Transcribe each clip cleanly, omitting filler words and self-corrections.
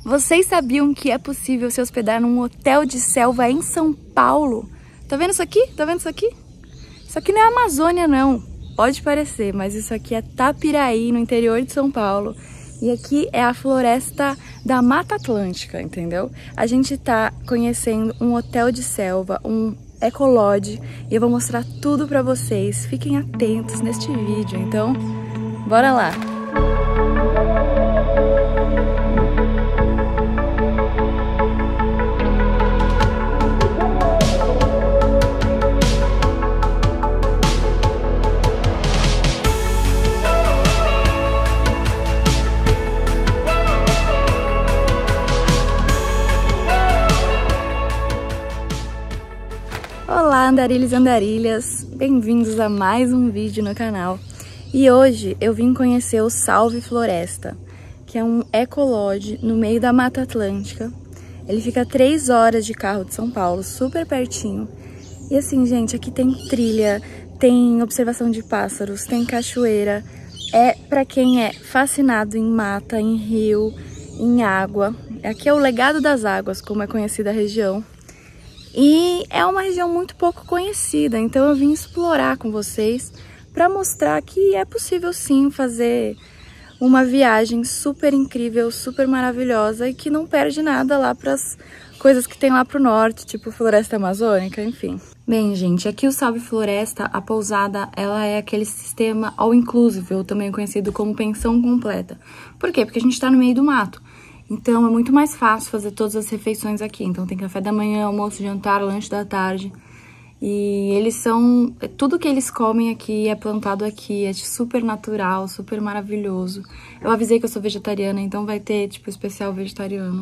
Vocês sabiam que é possível se hospedar num hotel de selva em São Paulo? Tá vendo isso aqui? Tá vendo isso aqui? Isso aqui não é Amazônia, não. Pode parecer, mas isso aqui é Tapiraí, no interior de São Paulo. E aqui é a floresta da Mata Atlântica, entendeu? A gente tá conhecendo um hotel de selva, um ecolodge, e eu vou mostrar tudo pra vocês. Fiquem atentos neste vídeo, então bora lá! Olá, andarilhos e andarilhas, bem-vindos a mais um vídeo no canal. E hoje eu vim conhecer o Salve Floresta, que é um ecolodge no meio da Mata Atlântica. Ele fica a 3 horas de carro de São Paulo, super pertinho. E assim, gente, aqui tem trilha, tem observação de pássaros, tem cachoeira. É pra quem é fascinado em mata, em rio, em água. Aqui é o legado das águas, como é conhecida a região. E é uma região muito pouco conhecida, então eu vim explorar com vocês para mostrar que é possível sim fazer uma viagem super incrível, super maravilhosa e que não perde nada lá para as coisas que tem lá pro norte, tipo floresta amazônica, enfim. Bem, gente, aqui o Salve Floresta, a pousada, ela é aquele sistema all-inclusive, ou também conhecido como pensão completa. Por quê? Porque a gente tá no meio do mato. Então é muito mais fácil fazer todas as refeições aqui. Então tem café da manhã, almoço, jantar, lanche da tarde. E eles são... Tudo que eles comem aqui é plantado aqui, é super natural, super maravilhoso. Eu avisei que eu sou vegetariana, então vai ter, tipo, especial vegetariano.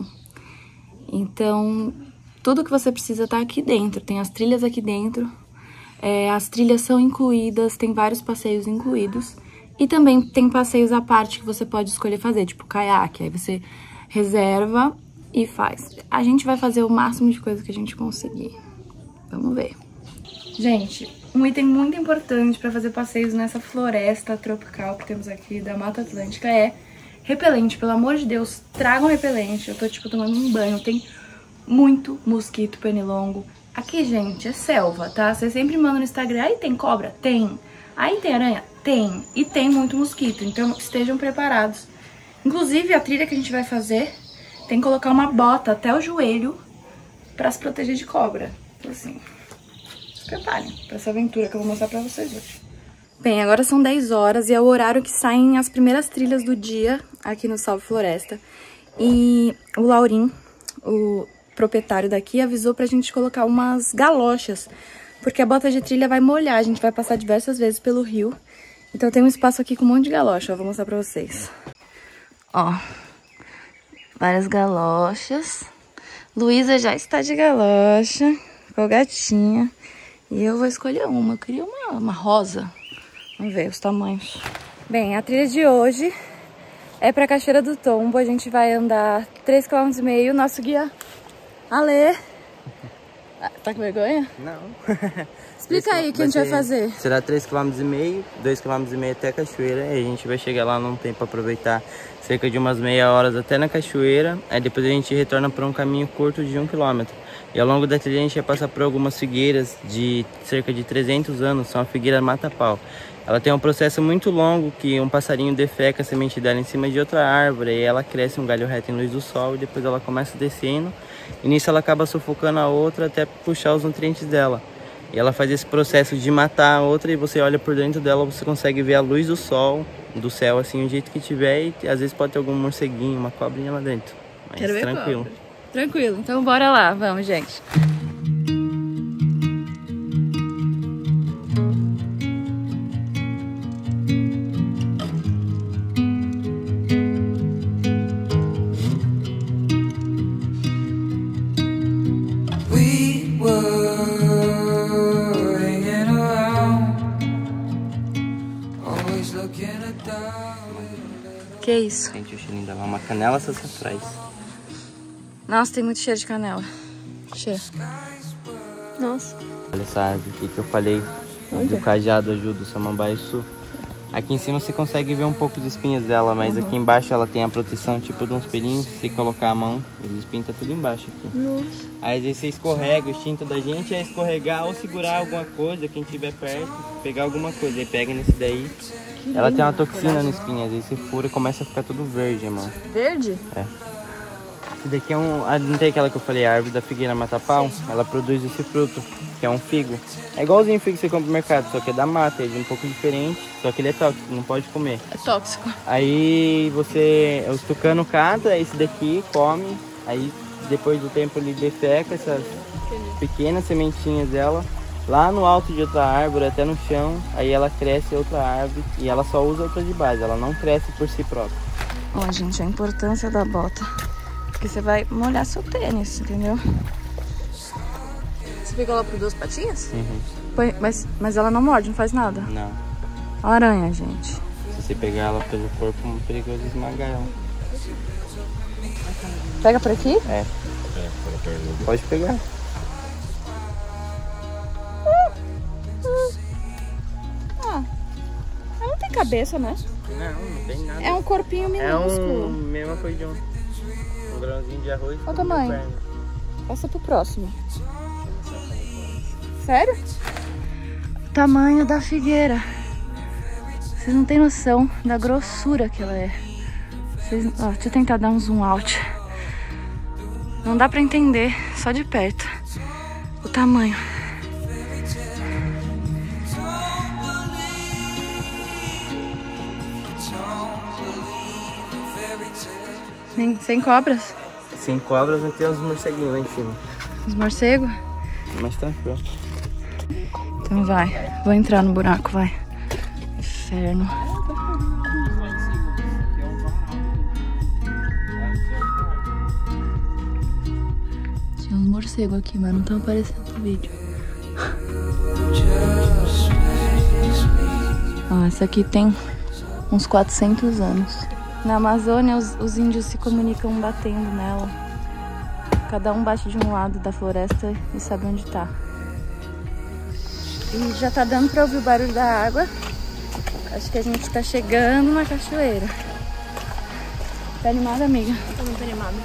Então, tudo que você precisa tá aqui dentro. Tem as trilhas aqui dentro. As trilhas são incluídas, tem vários passeios incluídos. E também tem passeios à parte que você pode escolher fazer, tipo caiaque. Aí você reserva e faz. A gente vai fazer o máximo de coisa que a gente conseguir. Vamos ver. Gente, um item muito importante para fazer passeios nessa floresta tropical que temos aqui da Mata Atlântica é repelente. Pelo amor de Deus, tragam repelente. Eu tô, tipo, tomando um banho. Tem muito mosquito pernilongo. Aqui, gente, é selva, tá? Você sempre manda no Instagram. Aí tem cobra? Tem. Aí tem aranha? Tem. E tem muito mosquito. Então, estejam preparados. Inclusive, a trilha que a gente vai fazer tem que colocar uma bota até o joelho pra se proteger de cobra. Então, assim, se preparem pra essa aventura que eu vou mostrar pra vocês hoje. Bem, agora são 10 horas e é o horário que saem as primeiras trilhas do dia aqui no Salve Floresta. E o Laurim, o proprietário daqui, avisou pra gente colocar umas galochas, porque a bota de trilha vai molhar, a gente vai passar diversas vezes pelo rio. Então tem um espaço aqui com um monte de galocha, eu vou mostrar pra vocês. Ó, várias galochas. Luísa já está de galocha, ficou gatinha. E eu vou escolher uma, eu queria uma rosa. Vamos ver os tamanhos. Bem, a trilha de hoje é pra Cachoeira do Tombo. A gente vai andar 3,5 km. Nosso guia, Ale. Tá com vergonha? Não. Explica aí o que a gente vai fazer. Será 3,5 km, 2,5 km até a cachoeira. E a gente vai chegar lá num tempo, aproveitar cerca de umas meia hora até na cachoeira. Aí depois a gente retorna para um caminho curto de 1 km. E ao longo da trilha a gente vai passar por algumas figueiras de cerca de 300 anos. São a figueira mata-pau. Ela tem um processo muito longo que um passarinho defeca a semente dela em cima de outra árvore. E ela cresce um galho reto em luz do sol e depois ela começa descendo. E nisso ela acaba sufocando a outra até puxar os nutrientes dela. E ela faz esse processo de matar a outra e você olha por dentro dela, você consegue ver a luz do sol, do céu, assim, o jeito que tiver. E às vezes pode ter algum morceguinho, uma cobrinha lá dentro. Mas quero ver tranquilo. cobra. Tranquilo, então bora lá, vamos, gente. Que isso? Sente o cheirinho dela, uma canela sassafrás. Nossa, tem muito cheiro de canela. Cheiro. Nossa. Olha essa árvore aqui que eu falei. Do cajado ajuda o samambaia sul. Aqui em cima você consegue ver um pouco de espinhas dela, mas aqui embaixo ela tem a proteção tipo de uns pelinhos. Se você colocar a mão, os espinhos tá tudo embaixo aqui. Nossa. Aí você escorrega, o instinto da gente é escorregar ou segurar alguma coisa, quem estiver perto, pegar alguma coisa. Aí pega nesse daí. Ela tem uma toxina no espinho, às vezes você fura e começa a ficar tudo verde, mano. Verde? É. Esse daqui é um... Não tem aquela que eu falei, a árvore da figueira mata-pau? Ela produz esse fruto, que é um figo. É igualzinho o figo que você compra no mercado, só que é da mata, ele é um pouco diferente, só que ele é tóxico, não pode comer. É tóxico. Aí os tucanos catam esse daqui, come, aí depois do tempo ele defeca essas pequenas sementinhas dela lá no alto de outra árvore, até no chão, aí ela cresce outra árvore e ela só usa outra de base, ela não cresce por si própria. Ó, gente, a importância da bota. Porque você vai molhar seu tênis, entendeu? Você pegou ela por 2 patinhas? Uhum. Mas ela não morde, não faz nada? Não. Aranha, gente. Se você pegar ela pelo corpo, é perigoso esmagar ela. Pega por aqui? É. Pode pegar. Ah, ela não tem cabeça, né? Não tem nada. É um corpinho minúsculo. Mesma coisa de um grãozinho de arroz. Olha o tamanho. Passa pro próximo. Sério? Tamanho da figueira. Vocês não têm noção da grossura que ela é. Ó, deixa eu tentar dar um zoom out. Não dá pra entender, só de perto, o tamanho. Sem cobras? Sem cobras, vai ter uns morceguinhos lá em cima. Os morcegos? Mas tranquilo. Então vai, vou entrar no buraco, vai. Inferno. Tinha uns morcegos aqui, mas não estão aparecendo no vídeo. Ó, essa aqui tem uns 400 anos. Na Amazônia, os índios se comunicam batendo nela. Cada um bate de um lado da floresta e sabe onde tá. E já tá dando pra ouvir o barulho da água. Acho que a gente tá chegando na cachoeira. Tá animada, amiga? Tô muito animada.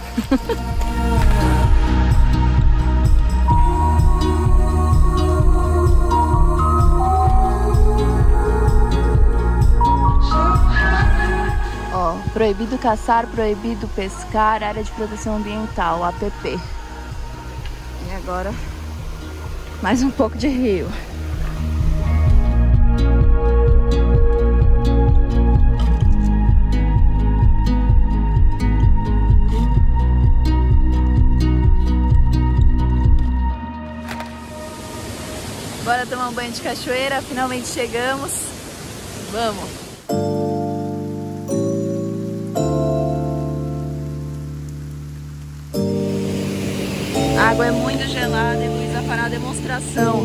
Ó, proibido caçar, proibido pescar, área de proteção ambiental, APP. E agora, mais um pouco de rio. Bora tomar um banho de cachoeira, finalmente chegamos. Vamos! A água é muito gelada e Luiz vai parar a demonstração.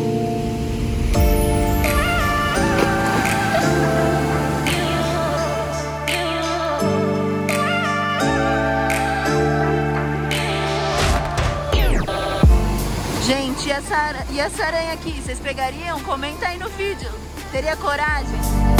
Gente, e essa aranha aqui? Vocês pegariam? Comenta aí no vídeo. Teria coragem?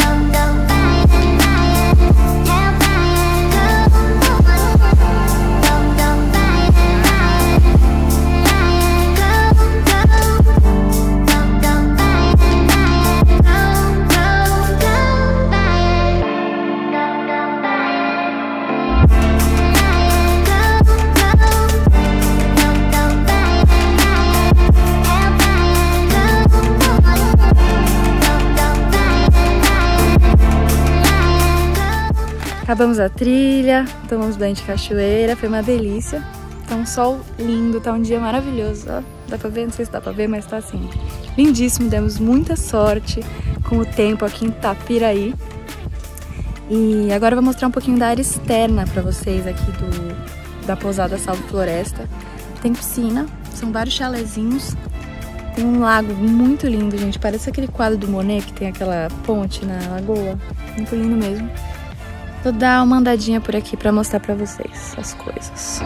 Acabamos a trilha, tomamos banho de cachoeira, foi uma delícia. Tá um sol lindo, tá um dia maravilhoso. Ó, dá pra ver? Não sei se dá pra ver, mas tá assim, lindíssimo. Demos muita sorte com o tempo aqui em Itapiraí. E agora eu vou mostrar um pouquinho da área externa pra vocês aqui da pousada Salve Floresta. Tem piscina, são vários chalezinhos. Tem um lago muito lindo, gente. Parece aquele quadro do Monet que tem aquela ponte na lagoa. Muito lindo mesmo. Vou dar uma andadinha por aqui pra mostrar pra vocês as coisas.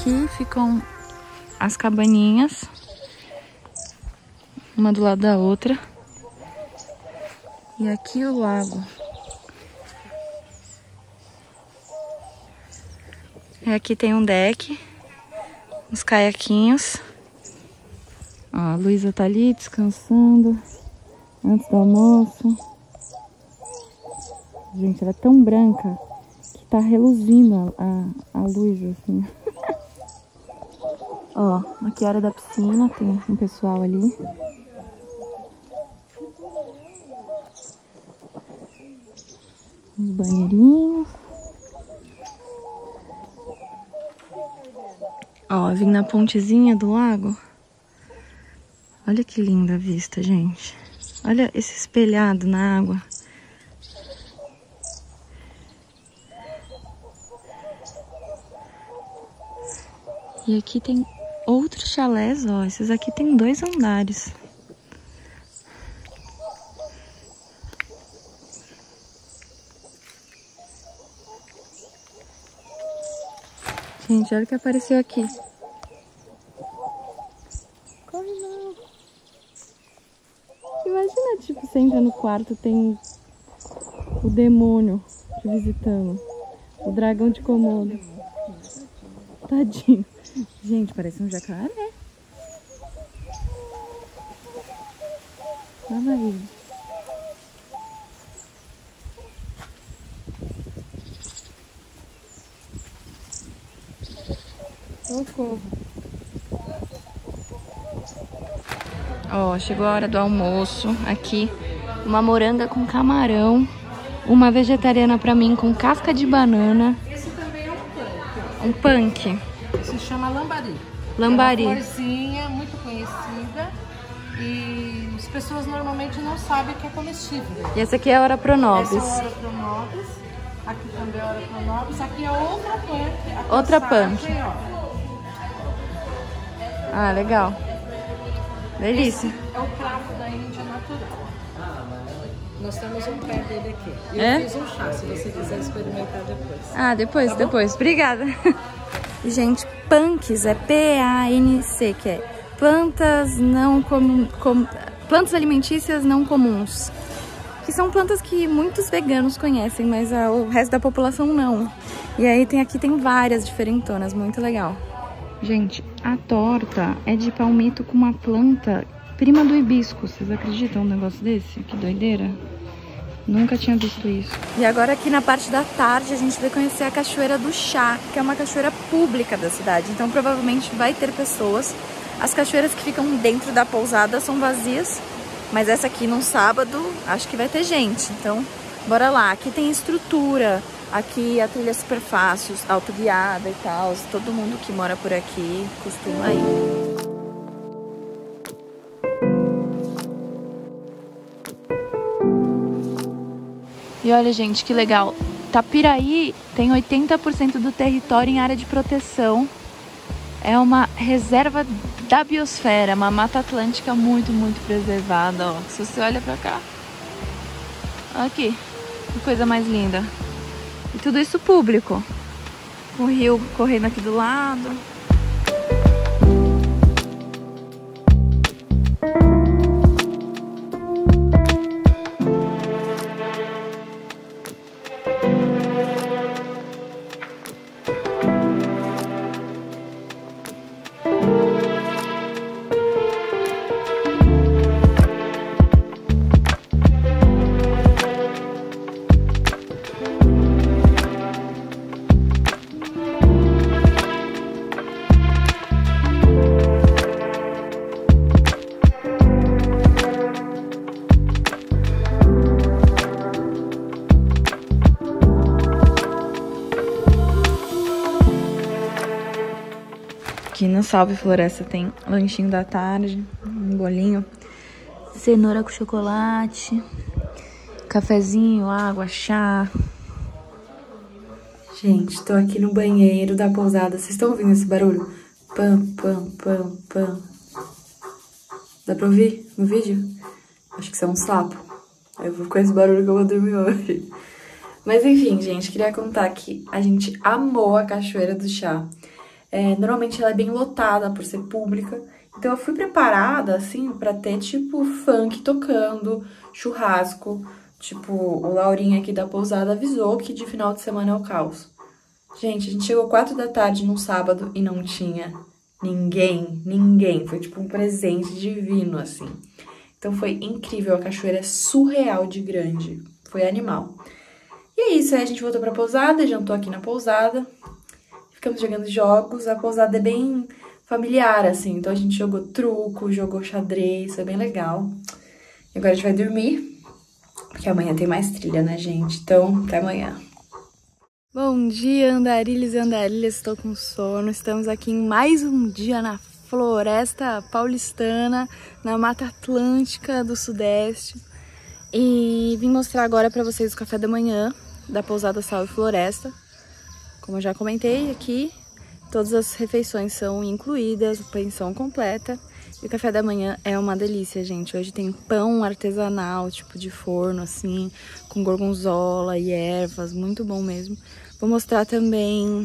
aqui ficam as cabaninhas, uma do lado da outra. E aqui o lago. E aqui tem um deck, uns caiaquinhos. Ó, a Luísa tá ali descansando antes do almoço. Gente, ela é tão branca que tá reluzindo a luz, assim. Ó, aqui é a área da piscina, tem um pessoal ali. Os banheirinhos. Ó, vim na pontezinha do lago. Olha que linda a vista, gente. Olha esse espelhado na água. E aqui tem outros chalés, ó. Esses aqui tem 2 andares. Gente, olha o que apareceu aqui. Corre não. Imagina, tipo, você entra no quarto, tem o demônio te visitando. O dragão de Komodo. Tadinho. Gente, parece um jacaré. Olha aí. Socorro. Ó, chegou a hora do almoço. Aqui, uma moranga com camarão. Uma vegetariana pra mim com casca de banana. Esse também é um punk. Um punk. Se chama lambari. Lambari. É uma florzinha muito conhecida e as pessoas normalmente não sabem que é comestível. E essa aqui é a Ora Pronobis. Essa é a Ora Pronobis. Aqui também é a Ora Pronobis. Aqui é outra punk. Outra punk. Ah, legal. Delícia. Esse é o cravo da Índia natural. Nós temos um pé dele aqui. E É? eu fiz um chá, se você quiser experimentar depois. Ah, depois, Tá depois. Obrigada. Gente, punks é P-A-N-C, que é plantas não plantas alimentícias não comuns. Que são plantas que muitos veganos conhecem, mas o resto da população não. E aí aqui tem várias diferentonas, muito legal. Gente, a torta é de palmito com uma planta prima do hibisco. Vocês acreditam num negócio desse? Que doideira. Nunca tinha visto isso. E agora aqui na parte da tarde a gente vai conhecer a Cachoeira do Chá, que é uma cachoeira pública da cidade. Então provavelmente vai ter pessoas. As cachoeiras que ficam dentro da pousada são vazias, mas essa aqui no sábado acho que vai ter gente. Então bora lá. Aqui tem estrutura. Aqui a trilha é super fácil, autoguiada e tal. Todo mundo que mora por aqui costuma ir. E olha, gente, que legal. Tapiraí tem 80% do território em área de proteção. É uma reserva da biosfera, uma mata atlântica muito, muito preservada, ó. Se você olha pra cá. Aqui, que coisa mais linda. E tudo isso público. O rio correndo aqui do lado. Aqui no Salve Floresta tem lanchinho da tarde, um bolinho, cenoura com chocolate, cafezinho, água, chá. Gente, tô aqui no banheiro da pousada. Vocês estão ouvindo esse barulho? Pam, pam, pam, pam. Dá pra ouvir no vídeo? Acho que isso é um sapo. Eu vou com esse barulho que eu vou dormir hoje. Mas enfim, gente, queria contar que a gente amou a Cachoeira do Chá. Normalmente ela é bem lotada por ser pública. Então eu fui preparada, assim, pra ter, tipo, funk tocando, churrasco. Tipo, o Laurinho aqui da pousada avisou que de final de semana é o caos. Gente, a gente chegou 4 da tarde num sábado e não tinha ninguém. Foi tipo um presente divino, assim. Então foi incrível, a cachoeira é surreal de grande. Foi animal. E é isso, aí a gente voltou pra pousada, jantou aqui na pousada. Ficamos jogando jogos, a pousada é bem familiar, assim. Então a gente jogou truco, jogou xadrez, foi bem legal. E agora a gente vai dormir, porque amanhã tem mais trilha, né, gente? Então, até amanhã. Bom dia, andarilhos e andarilhas, estou com sono. Estamos aqui em mais um dia na floresta paulistana, na Mata Atlântica do Sudeste. E vim mostrar agora para vocês o café da manhã da pousada Salve Floresta. Como eu já comentei aqui, todas as refeições são incluídas, pensão completa. E o café da manhã é uma delícia, gente. Hoje tem pão artesanal, tipo de forno, assim, com gorgonzola e ervas, muito bom mesmo. Vou mostrar também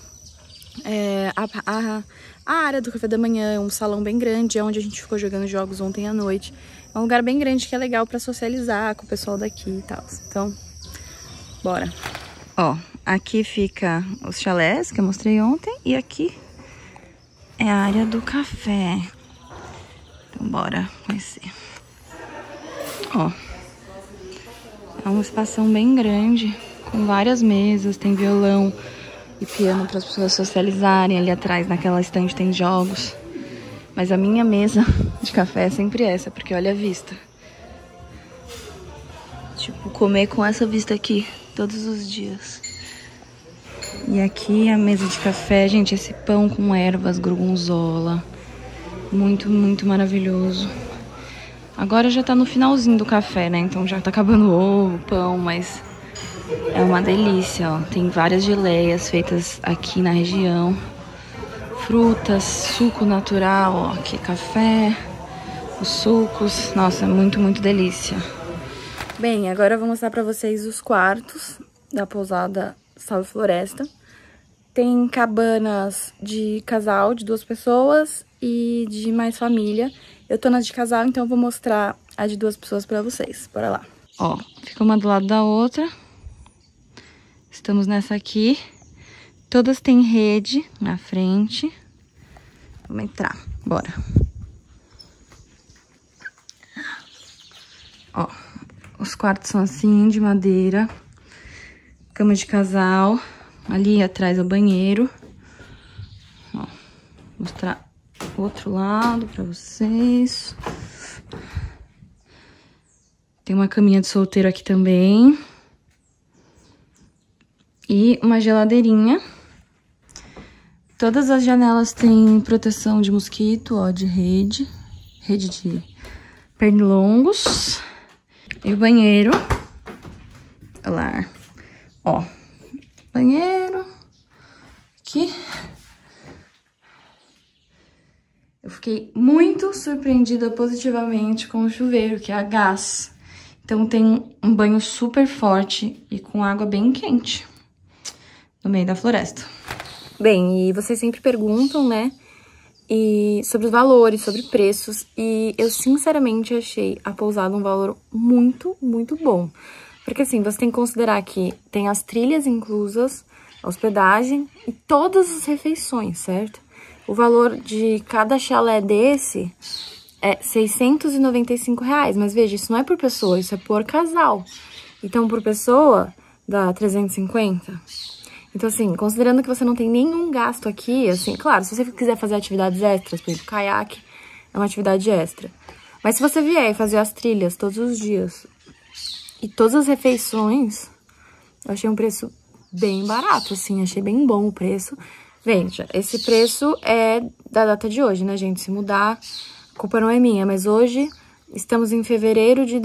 a área do café da manhã, um salão bem grande, é onde a gente ficou jogando jogos ontem à noite. É um lugar bem grande que é legal pra socializar com o pessoal daqui e tal. Então, bora. Ó, aqui fica os chalés que eu mostrei ontem e aqui é a área do café. Então, bora conhecer. Ó, é um espação bem grande, com várias mesas, tem violão e piano para as pessoas socializarem. Ali atrás, naquela estante, tem jogos. Mas a minha mesa de café é sempre essa, porque olha a vista. Tipo, comer com essa vista aqui todos os dias. E aqui a mesa de café, gente, esse pão com ervas, gorgonzola. Muito, muito maravilhoso. Agora já tá no finalzinho do café, né? Então já tá acabando o ovo, pão, mas é uma delícia, ó. Tem várias geleias feitas aqui na região. Frutas, suco natural, ó. Aqui café, os sucos. Nossa, é muito, muito delícia. Bem, agora eu vou mostrar pra vocês os quartos da pousada Salve Floresta. Tem cabanas de casal, de 2 pessoas e de mais família. Eu tô na de casal, então eu vou mostrar a de 2 pessoas pra vocês. Bora lá. Ó, fica uma do lado da outra. Estamos nessa aqui. Todas têm rede na frente. Vamos entrar. Bora. Ó, os quartos são assim, de madeira. Cama de casal. Ali atrás é o banheiro. Ó, vou mostrar o outro lado pra vocês. Tem uma caminha de solteiro aqui também. E uma geladeirinha. Todas as janelas têm proteção de mosquito, ó, de rede. Rede de pernilongos. E o banheiro. Olha lá. Ó, banheiro. Aqui. Eu fiquei muito surpreendida positivamente com o chuveiro, que é a gás. Então tem um banho super forte e com água bem quente no meio da floresta. Bem, e vocês sempre perguntam, né, sobre os valores, sobre preços, e eu sinceramente achei a pousada um valor muito, muito bom. Porque assim, você tem que considerar que tem as trilhas inclusas, a hospedagem e todas as refeições, certo? O valor de cada chalé desse é R$695, mas veja, isso não é por pessoa, isso é por casal. Então, por pessoa, dá 350. Então, assim, considerando que você não tem nenhum gasto aqui, assim, claro, se você quiser fazer atividades extras, por exemplo, caiaque é uma atividade extra. Mas se você vier e fazer as trilhas todos os dias e todas as refeições, eu achei um preço bem barato, assim, achei bem bom o preço. Veja, esse preço é da data de hoje, né, gente? Se mudar, a culpa não é minha, mas hoje estamos em fevereiro de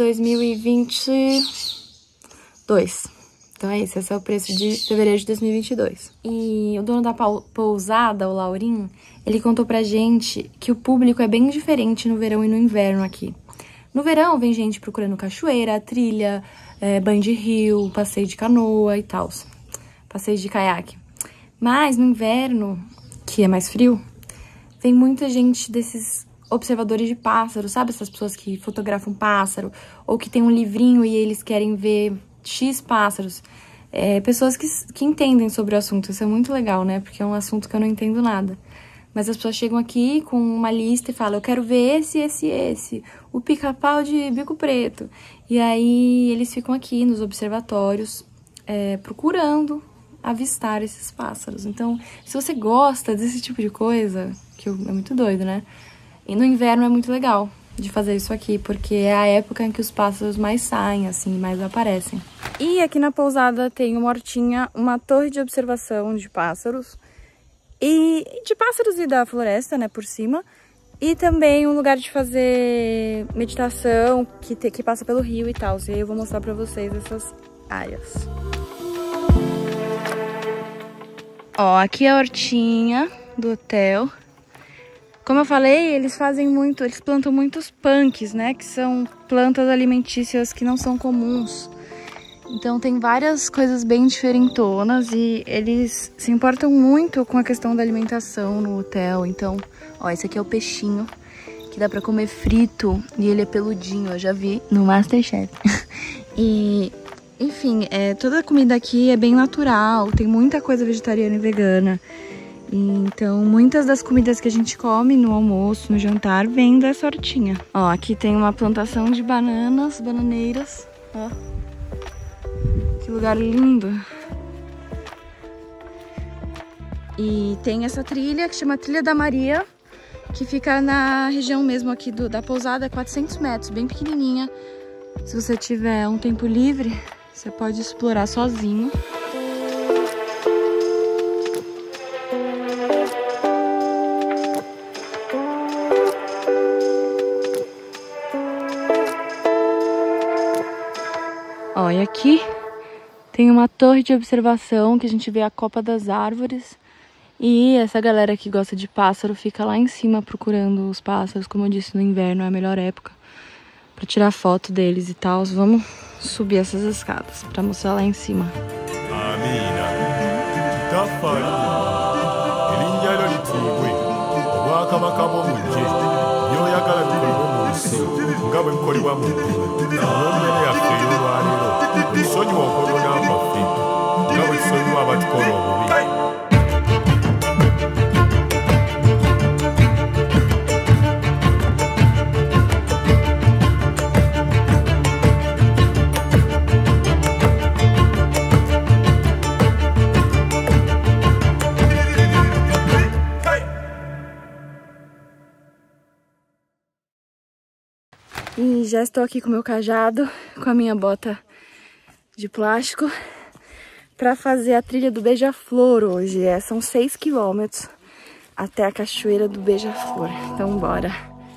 2022. Então é isso, esse é o preço de fevereiro de 2022. E o dono da pousada, o Laurinho, ele contou pra gente que o público é bem diferente no verão e no inverno aqui. No verão vem gente procurando cachoeira, trilha, banho de rio, passeio de canoa e tal, passeio de caiaque. Mas no inverno, aqui é mais frio, tem muita gente desses observadores de pássaros, sabe? Essas pessoas que fotografam pássaro, ou que tem um livrinho e eles querem ver X pássaros. Pessoas que entendem sobre o assunto. Isso é muito legal, né? Porque é um assunto que eu não entendo nada. Mas as pessoas chegam aqui com uma lista e falam, eu quero ver esse, o pica-pau de bico preto. E aí eles ficam aqui nos observatórios procurando avistar esses pássaros. Então, se você gosta desse tipo de coisa, é muito doido, né? E no inverno é muito legal de fazer isso aqui, porque é a época em que os pássaros mais saem, assim, mais aparecem. E aqui na pousada tem uma hortinha, uma torre de observação de pássaros, e da floresta, né, por cima, e também um lugar de fazer meditação, que passa pelo rio e tal. E aí eu vou mostrar pra vocês essas áreas. Ó, aqui é a hortinha do hotel. Como eu falei, eles plantam muitos punks, né? Que são plantas alimentícias que não são comuns. Então tem várias coisas bem diferentonas e eles se importam muito com a questão da alimentação no hotel. Então, ó, esse aqui é o peixinho, que dá pra comer frito e ele é peludinho, eu já vi no MasterChef. E, enfim, toda a comida aqui é bem natural, tem muita coisa vegetariana e vegana. Então, muitas das comidas que a gente come no almoço, no jantar, vêm dessa hortinha. Ó, aqui tem uma plantação de bananeiras, ó. Que lugar lindo. E tem essa trilha que chama Trilha da Maria, que fica na região mesmo aqui da pousada, 400 metros, bem pequenininha. Se você tiver um tempo livre, você pode explorar sozinho. Ó, e aqui tem uma torre de observação que a gente vê a copa das árvores. E essa galera que gosta de pássaro fica lá em cima procurando os pássaros. Como eu disse, no inverno é a melhor época pra tirar foto deles e tal. Vamos subir essas escadas pra mostrar lá em cima. E já estou aqui com o meu cajado, com a minha bota de plástico, para fazer a trilha do Beija-Flor hoje. São 6 quilômetros até a cachoeira do Beija-Flor. Então bora!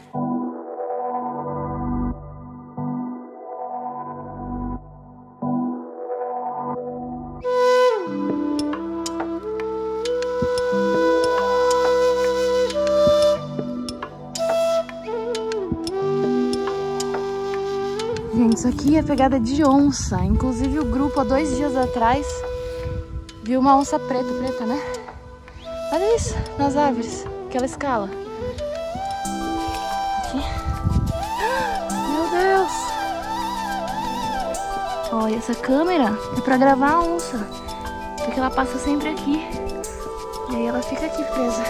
Gente, isso aqui é pegada de onça. Inclusive o grupo há 2 dias atrás viu uma onça preta, né? Olha isso, nas árvores, aquela escala. Aqui. Meu Deus! Olha, essa câmera é pra gravar a onça, porque ela passa sempre aqui. E aí ela fica aqui presa.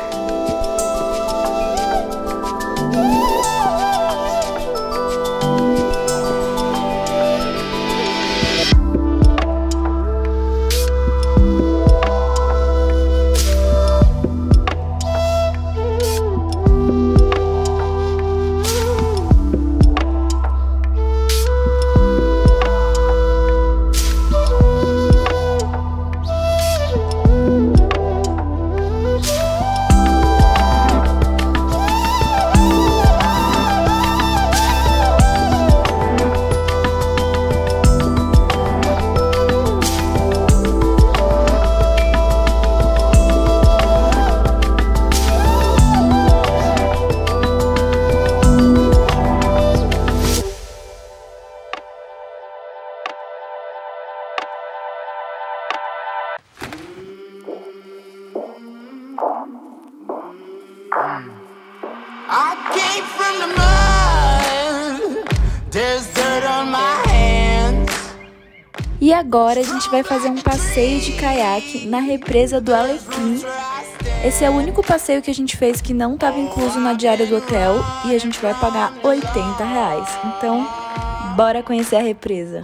E agora a gente vai fazer um passeio de caiaque na represa do Alecrim. Esse é o único passeio que a gente fez que não estava incluso na diária do hotel e a gente vai pagar R$80. Então, bora conhecer a represa.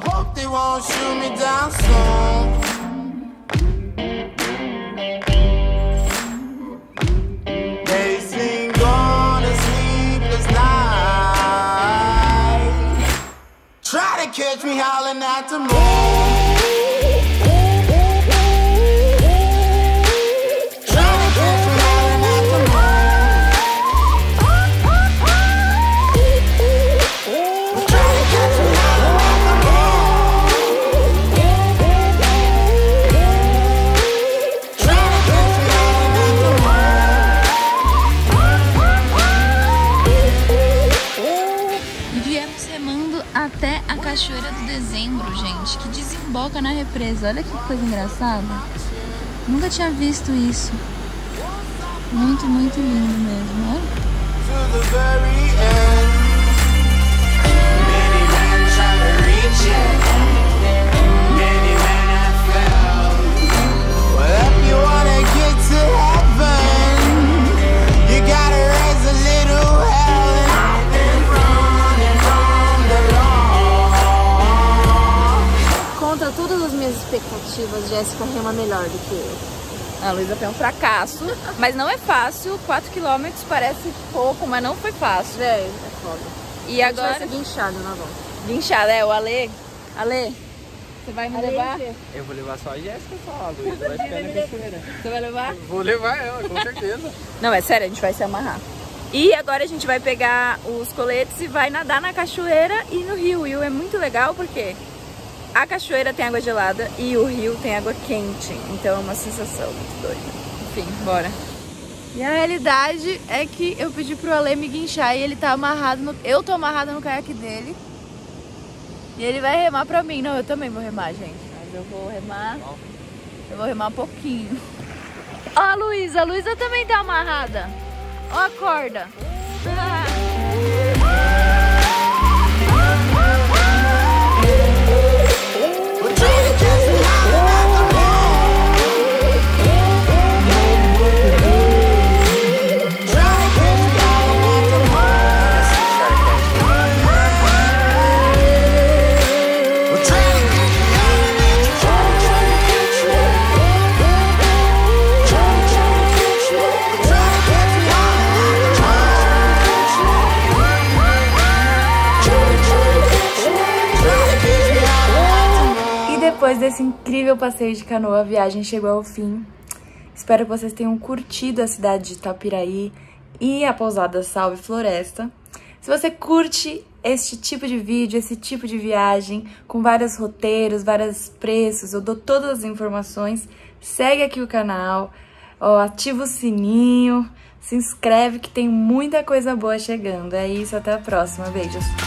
Catch me howling at the moon. Trying to catch me howling at the moon. Trying to catch me howling at the moon. Trying to catch me howling at the moon. E viemos remando até a Cachoeira do Dezembro, gente, que desemboca na represa. Olha que coisa engraçada. Nunca tinha visto isso. Muito, muito lindo mesmo, olha. Contra todas as minhas expectativas, Jéssica rema melhor do que eu. A Luísa foi um fracasso, mas não é fácil. 4 km parece pouco, mas não foi fácil. É foda. E agora... Vai ser guinchado na volta. Guinchada, é o Ale. Ale, você vai me levar? Eu vou levar só a Jéssica, só a Luísa vai ficar na cachoeira. Você vai levar? Vou levar ela, com certeza. Não, é sério, a gente vai se amarrar. E agora a gente vai pegar os coletes e vai nadar na cachoeira e no rio. O rio é muito legal porque a cachoeira tem água gelada e o rio tem água quente. Então é uma sensação muito doida. Enfim, bora. E a realidade é que eu pedi pro Ale me guinchar e ele tá amarrado no... Eu tô amarrada no caiaque dele. E ele vai remar pra mim. Não, eu também vou remar, gente. Mas eu vou remar... Eu vou remar pouquinho. Ó, a Luísa também tá amarrada. Ó a corda. Depois desse incrível passeio de canoa, a viagem chegou ao fim. Espero que vocês tenham curtido a cidade de Itapiraí e a pousada Salve Floresta. Se você curte este tipo de vídeo, esse tipo de viagem, com vários roteiros, vários preços, eu dou todas as informações, segue aqui o canal, ativa o sininho, se inscreve que tem muita coisa boa chegando. É isso, até a próxima. Beijos!